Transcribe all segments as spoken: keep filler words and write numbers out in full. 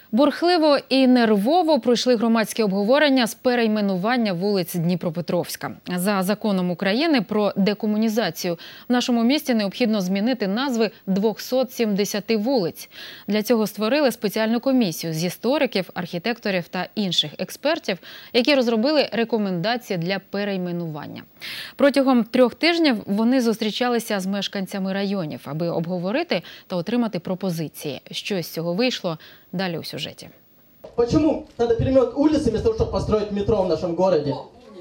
Бурхливо і нервово пройшли громадські обговорення з перейменування вулиць Дніпропетровська. За законом України про декомунізацію в нашому місті необхідно змінити назви двохсот сімдесяти вулиць. Для цього створили спеціальну комісію з істориків, архітекторів та інших експертів, які розробили рекомендації для перейменування. Протягом трьох тижнів вони зустрічалися з мешканцями районів, аби обговорити та отримати пропозиції. Що з цього вийшло – далі у сюжеті. Почему надо переименовать улицы вместо того, чтобы построить метро в нашем городе?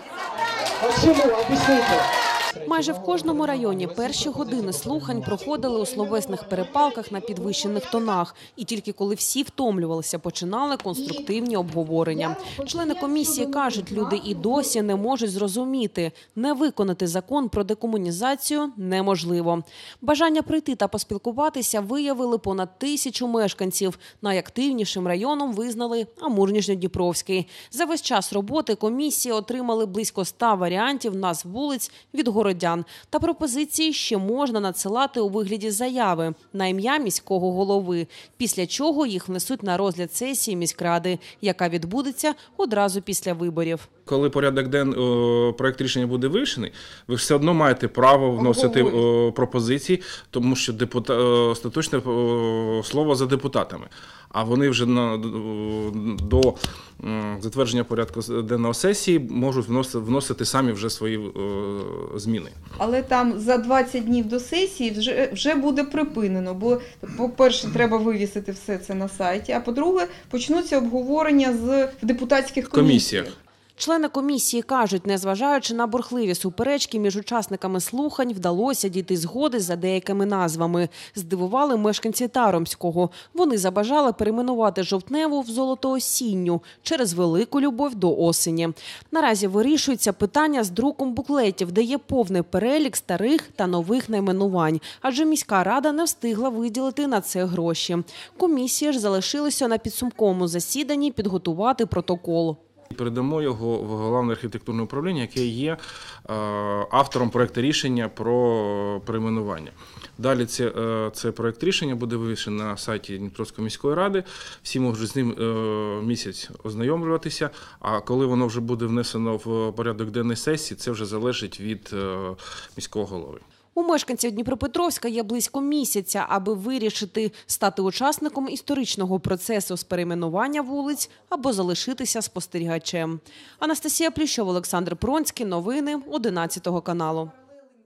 Почему? Объясните. Майже в кожному районі перші години слухань проходили у словесних перепалках на підвищених тонах. І тільки коли всі втомлювалися, починали конструктивні обговорення. Члени комісії кажуть, люди і досі не можуть зрозуміти, не виконати закон про декомунізацію неможливо. Бажання прийти та поспілкуватися виявили понад тисячу мешканців. Найактивнішим районом визнали Амур-Нижньодніпровський. За весь час роботи комісії отримали близько ста варіантів назв вулиць від городян. Та пропозиції ще можна надсилати у вигляді заяви на ім'я міського голови, після чого їх внесуть на розгляд сесії міськради, яка відбудеться одразу після виборів. Коли порядок денний проект рішення буде вирішений, ви все одно маєте право вносити пропозиції, тому що депутат, остаточне слово за депутатами. А вони вже на, до затвердження порядку денного сесії можуть вносити, вносити самі вже свої е, зміни. Але там за двадцять днів до сесії вже, вже буде припинено, бо, по-перше, треба вивісити все це на сайті, а по-друге, почнуться обговорення з, в депутатських комісіях. Члени комісії кажуть, незважаючи на бурхливі суперечки між учасниками слухань, вдалося дійти згоди за деякими назвами. Здивували мешканці Таромського. Вони забажали перейменувати Жовтневу в Золотоосінню через велику любов до осені. Наразі вирішується питання з друком буклетів, де є повний перелік старих та нових найменувань, адже міська рада не встигла виділити на це гроші. Комісія ж залишилася на підсумковому засіданні підготувати протокол. Передамо його в Головне архітектурне управління, яке є автором проекту рішення про перейменування. Далі це, це проект рішення буде вивішений на сайті Дніпровської міської ради. Всі можуть з ним місяць ознайомлюватися, а коли воно вже буде внесено в порядок денний сесії, це вже залежить від міського голови. У мешканців Дніпропетровська є близько місяця, аби вирішити стати учасником історичного процесу з перейменування вулиць або залишитися спостерігачем. Анастасія Плющова, Олександр Пронський. Новини одинадцятого каналу.